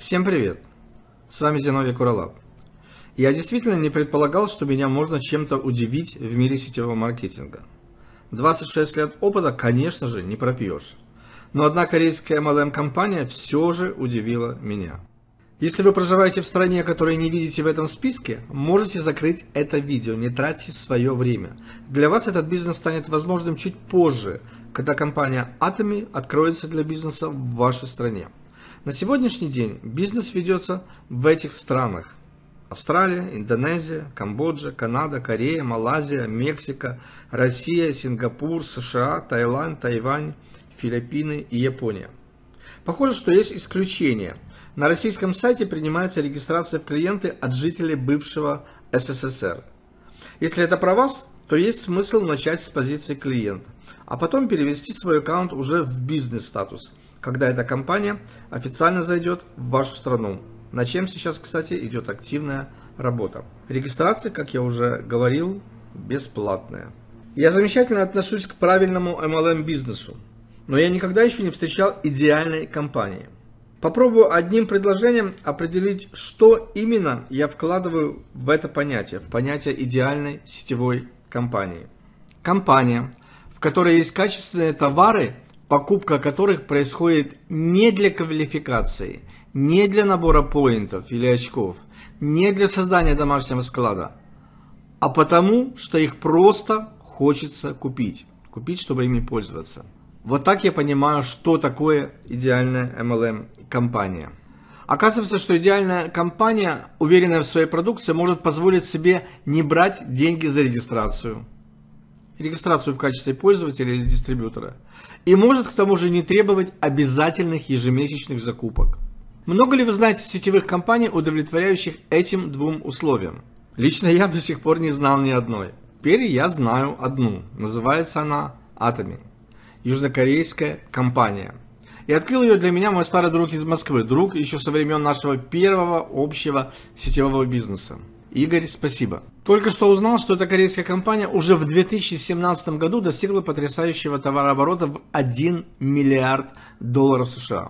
Всем привет! С вами Зиновий Куралап. Я действительно не предполагал, что меня можно чем-то удивить в мире сетевого маркетинга. 26 лет опыта, конечно же, не пропьешь. Но одна корейская MLM-компания все же удивила меня. Если вы проживаете в стране, которую не видите в этом списке, можете закрыть это видео, не тратьте свое время. Для вас этот бизнес станет возможным чуть позже, когда компания Atomy откроется для бизнеса в вашей стране. На сегодняшний день бизнес ведется в этих странах: Австралия, Индонезия, Камбоджа, Канада, Корея, Малайзия, Мексика, Россия, Сингапур, США, Таиланд, Тайвань, Филиппины и Япония. Похоже, что есть исключения. На российском сайте принимается регистрация в клиенты от жителей бывшего СССР. Если это про вас, то есть смысл начать с позиции клиента, а потом перевести свой аккаунт уже в бизнес-статус, когда эта компания официально зайдет в вашу страну, над чем сейчас, кстати, идет активная работа. Регистрация, как я уже говорил, бесплатная. Я замечательно отношусь к правильному MLM-бизнесу, но я никогда еще не встречал идеальной компании. Попробую одним предложением определить, что именно я вкладываю в это понятие, в понятие идеальной сетевой компании. Компания, в которой есть качественные товары, покупка которых происходит не для квалификации, не для набора поинтов или очков, не для создания домашнего склада, а потому, что их просто хочется купить, чтобы ими пользоваться. Вот так я понимаю, что такое идеальная MLM-компания. Оказывается, что идеальная компания, уверенная в своей продукции, может позволить себе не брать деньги за регистрацию в качестве пользователя или дистрибьютора, и может к тому же не требовать обязательных ежемесячных закупок. Много ли вы знаете сетевых компаний, удовлетворяющих этим двум условиям? Лично я до сих пор не знал ни одной. Теперь я знаю одну. Называется она Atomy. Южнокорейская компания. И открыл ее для меня мой старый друг из Москвы. Друг еще со времен нашего первого общего сетевого бизнеса. Игорь, спасибо. Только что узнал, что эта корейская компания уже в 2017 году достигла потрясающего товарооборота в $1 миллиард США.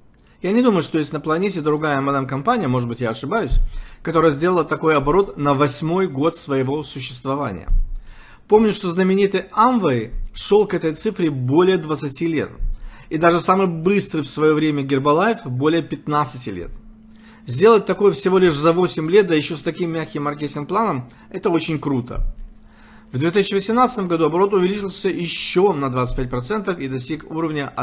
Я не думаю, что есть на планете другая MLM-компания, может быть я ошибаюсь, которая сделала такой оборот на 8-й год своего существования. Помню, что знаменитый Amway шел к этой цифре более 20 лет. И даже самый быстрый в свое время Herbalife более 15 лет. Сделать такое всего лишь за 8 лет, да еще с таким мягким маркетинг-планом, это очень круто. В 2018 году оборот увеличился еще на 25% и достиг уровня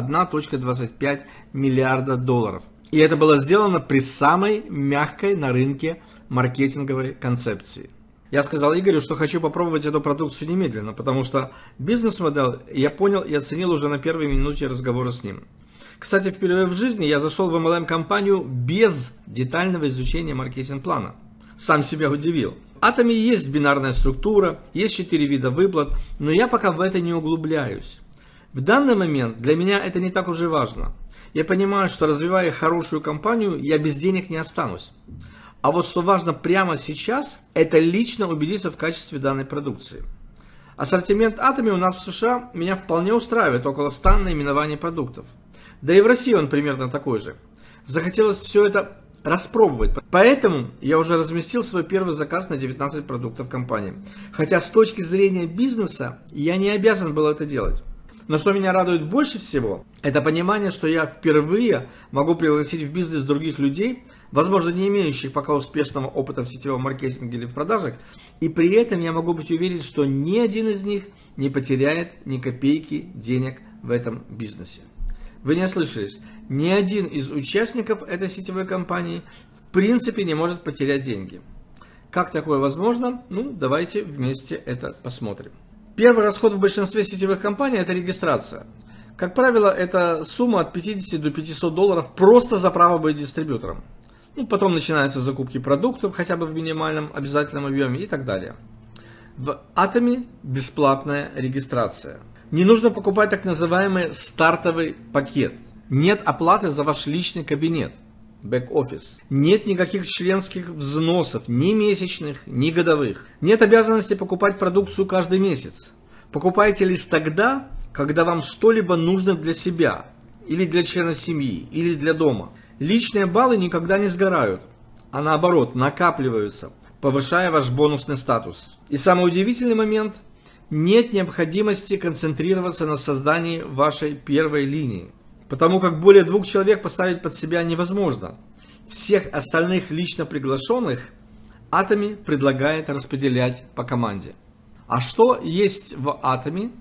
$1.25 миллиарда. И это было сделано при самой мягкой на рынке маркетинговой концепции. Я сказал Игорю, что хочу попробовать эту продукцию немедленно, потому что бизнес-модель я понял и оценил уже на первой минуте разговора с ним. Кстати, впервые в жизни я зашел в MLM-компанию без детального изучения маркетинг-плана. Сам себя удивил. В Atomy есть бинарная структура, есть 4 вида выплат, но я пока в это не углубляюсь. В данный момент для меня это не так уж и важно. Я понимаю, что развивая хорошую компанию, я без денег не останусь. А вот что важно прямо сейчас, это лично убедиться в качестве данной продукции. Ассортимент Atomy у нас в США меня вполне устраивает, около 100 наименований продуктов. Да и в России он примерно такой же. Захотелось все это распробовать, поэтому я уже разместил свой первый заказ на 19 продуктов компании. Хотя с точки зрения бизнеса я не обязан был это делать. Но что меня радует больше всего, это понимание, что я впервые могу пригласить в бизнес других людей, возможно, не имеющих пока успешного опыта в сетевом маркетинге или в продажах, и при этом я могу быть уверен, что ни один из них не потеряет ни копейки денег в этом бизнесе. Вы не ослышались, ни один из участников этой сетевой компании в принципе не может потерять деньги. Как такое возможно? Ну, давайте вместе это посмотрим. Первый расход в большинстве сетевых компаний – это регистрация. Как правило, это сумма от 50 до $500 просто за право быть дистрибьютором. Потом начинаются закупки продуктов, хотя бы в минимальном обязательном объеме и так далее. В Atomy бесплатная регистрация. Не нужно покупать так называемый стартовый пакет. Нет оплаты за ваш личный кабинет, бэк-офис. Нет никаких членских взносов, ни месячных, ни годовых. Нет обязанности покупать продукцию каждый месяц. Покупайте лишь тогда, когда вам что-либо нужно для себя, или для члена семьи, или для дома. Личные баллы никогда не сгорают, а наоборот накапливаются, повышая ваш бонусный статус. И самый удивительный момент – нет необходимости концентрироваться на создании вашей первой линии, потому как более 2 человек поставить под себя невозможно. Всех остальных лично приглашенных Atomy предлагает распределять по команде. А что есть в Atomy?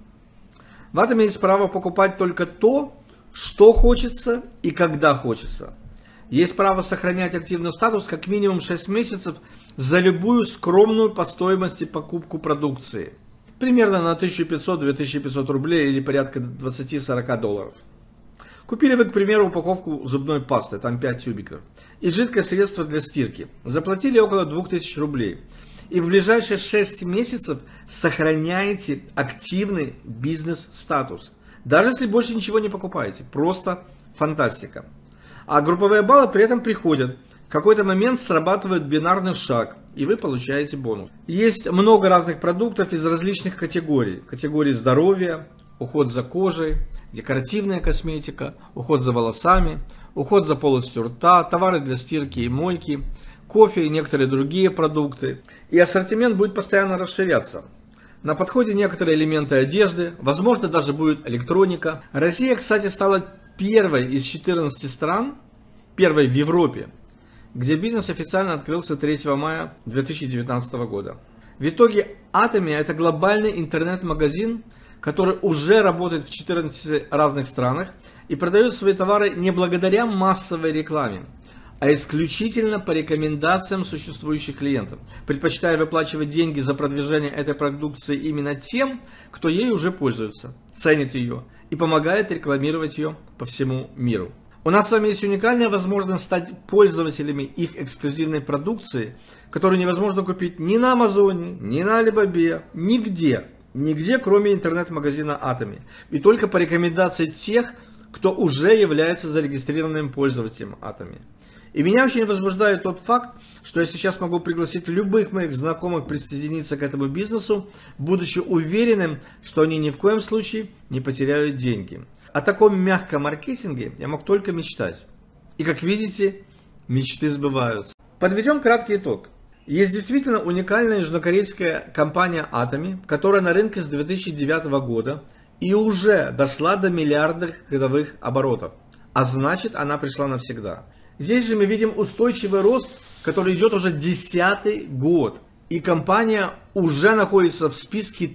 В Atomy есть право покупать только то, что хочется и когда хочется. Есть право сохранять активный статус как минимум 6 месяцев за любую скромную по стоимости покупку продукции. Примерно на 1500-2500 рублей или порядка 20-40 долларов. Купили вы, к примеру, упаковку зубной пасты, там 5 тюбиков, и жидкое средство для стирки. Заплатили около 2000 рублей. И в ближайшие 6 месяцев сохраняете активный бизнес-статус. Даже если больше ничего не покупаете. Просто фантастика. А групповые баллы при этом приходят. В какой-то момент срабатывает бинарный шаг, и вы получаете бонус. Есть много разных продуктов из различных категорий. Категории здоровья, уход за кожей, декоративная косметика, уход за волосами, уход за полостью рта, товары для стирки и мойки, кофе и некоторые другие продукты. И ассортимент будет постоянно расширяться. На подходе некоторые элементы одежды, возможно даже будет электроника. Россия, кстати, стала первой из 14 стран, первой в Европе, где бизнес официально открылся 3 мая 2019 года. В итоге Atomy – это глобальный интернет-магазин, который уже работает в 14 разных странах и продает свои товары не благодаря массовой рекламе, а исключительно по рекомендациям существующих клиентов, предпочитая выплачивать деньги за продвижение этой продукции именно тем, кто ей уже пользуется, ценит ее и помогает рекламировать ее по всему миру. У нас с вами есть уникальная возможность стать пользователями их эксклюзивной продукции, которую невозможно купить ни на Амазоне, ни на Алибабе, нигде, кроме интернет-магазина Atomy. И только по рекомендации тех, кто уже является зарегистрированным пользователем Atomy. И меня очень возбуждает тот факт, что я сейчас могу пригласить любых моих знакомых присоединиться к этому бизнесу, будучи уверенным, что они ни в коем случае не потеряют деньги. О таком мягком маркетинге я мог только мечтать. И как видите, мечты сбываются. Подведем краткий итог. Есть действительно уникальная южнокорейская компания Atomy, которая на рынке с 2009 года и уже дошла до миллиардных годовых оборотов. А значит, она пришла навсегда. Здесь же мы видим устойчивый рост, который идет уже 10-й год. И компания уже находится в списке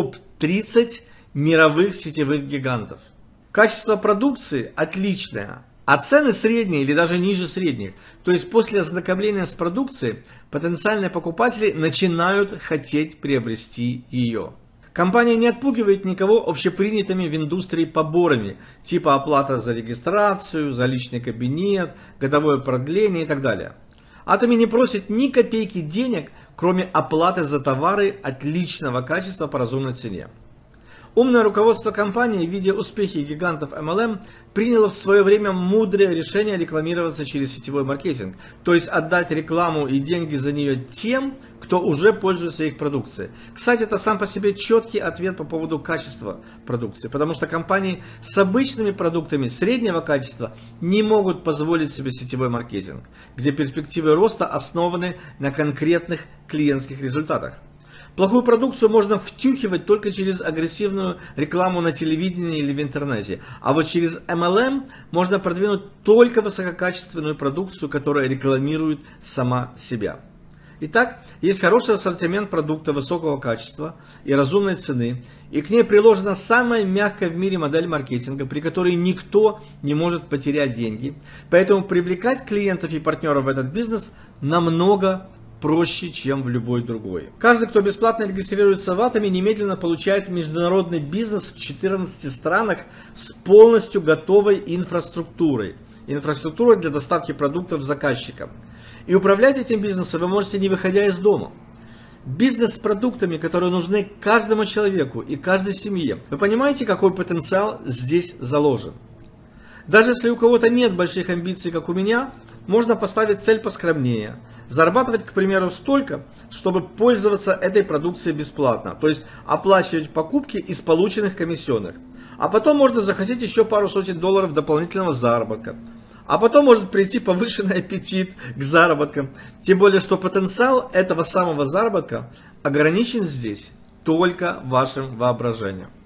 топ-30 мировых сетевых гигантов. Качество продукции отличное, а цены средние или даже ниже средних. То есть после ознакомления с продукцией потенциальные покупатели начинают хотеть приобрести ее. Компания не отпугивает никого общепринятыми в индустрии поборами, типа оплата за регистрацию, за личный кабинет, годовое продление и так далее. Atomy не просит ни копейки денег, кроме оплаты за товары отличного качества по разумной цене. Умное руководство компании, видя успехи гигантов MLM, приняло в свое время мудрое решение рекламироваться через сетевой маркетинг, то есть отдать рекламу и деньги за нее тем, кто уже пользуется их продукцией. Кстати, это сам по себе четкий ответ по поводу качества продукции, потому что компании с обычными продуктами среднего качества не могут позволить себе сетевой маркетинг, где перспективы роста основаны на конкретных клиентских результатах. Плохую продукцию можно втюхивать только через агрессивную рекламу на телевидении или в интернете. А вот через MLM можно продвинуть только высококачественную продукцию, которая рекламирует сама себя. Итак, есть хороший ассортимент продукта высокого качества и разумной цены, и к ней приложена самая мягкая в мире модель маркетинга, при которой никто не может потерять деньги. Поэтому привлекать клиентов и партнеров в этот бизнес намного проще, чем в любой другой. Каждый, кто бесплатно регистрируется в Atomy, немедленно получает международный бизнес в 14 странах с полностью готовой инфраструктурой. Инфраструктурой для доставки продуктов заказчикам. И управлять этим бизнесом вы можете, не выходя из дома. Бизнес с продуктами, которые нужны каждому человеку и каждой семье. Вы понимаете, какой потенциал здесь заложен? Даже если у кого-то нет больших амбиций, как у меня, можно поставить цель поскромнее. Зарабатывать, к примеру, столько, чтобы пользоваться этой продукцией бесплатно. То есть оплачивать покупки из полученных комиссионных. А потом можно захотеть еще пару сотен долларов дополнительного заработка. А потом может прийти повышенный аппетит к заработкам. Тем более, что потенциал этого самого заработка ограничен здесь только вашим воображением.